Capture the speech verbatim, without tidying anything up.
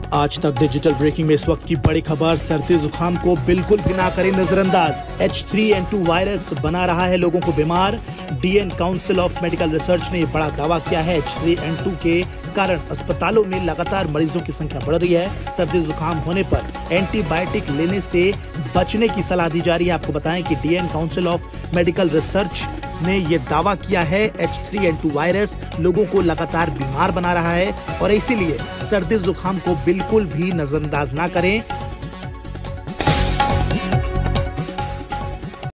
आज तक digital breaking में इस वक्त की बड़ी खबर, सर्दी जुकाम को बिल्कुल भी ना करें नजरअंदाज। H three N two virus बना रहा है लोगों को बीमार। DN council of medical research ने बड़ा दावा किया है। एच थ्री एन टू के कारण अस्पतालों में लगातार मरीजों की संख्या बढ़ रही है। सर्दी जुकाम होने पर एंटीबायोटिक लेने से बचने की सलाह दी जा रही है। आपको बताएं कि DN council of medical research ने यह दावा किया है, H three N two virus लोगों को लगातार बीमार बना रहा है और इसीलिए सर्दी जुकाम को बिल्कुल भी नजरअंदाज ना करें।